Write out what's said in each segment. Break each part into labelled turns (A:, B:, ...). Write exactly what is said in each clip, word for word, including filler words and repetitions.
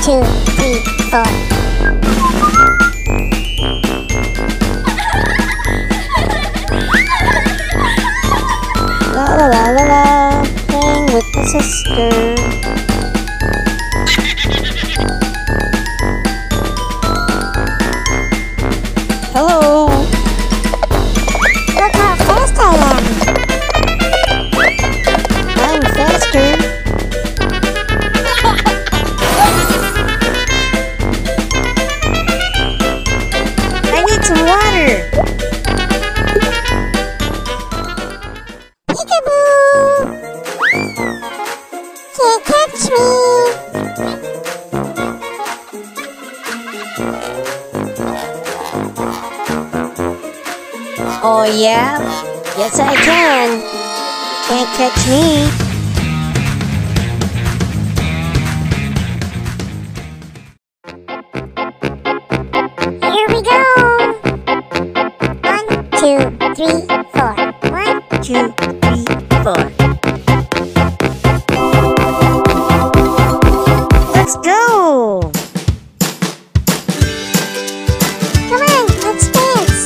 A: two, three, four.
B: La la la la la, playing with my sister. Hello.
A: Look how fast I am.
B: I'm faster. I need some water.
A: Peekaboo! Can't catch me.
B: Oh yeah? Yes I can. Can't catch me.
A: Here we go. One, two, three, four. One,
B: Two, three, four. Let's go!
A: come on, let's dance.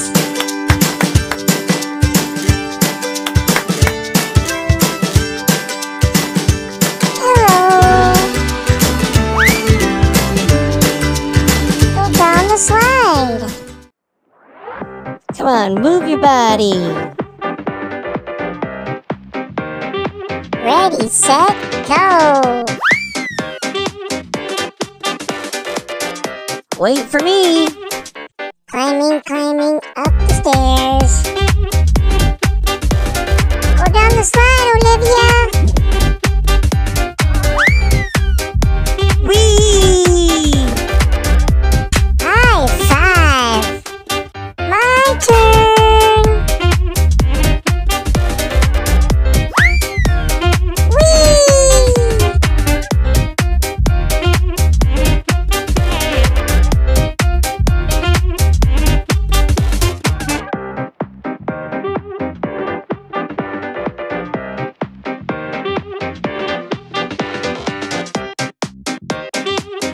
A: Hello. Go down the slide.
B: Come on, move your body.
A: Ready, set, go.
B: Wait for me.
A: Climbing,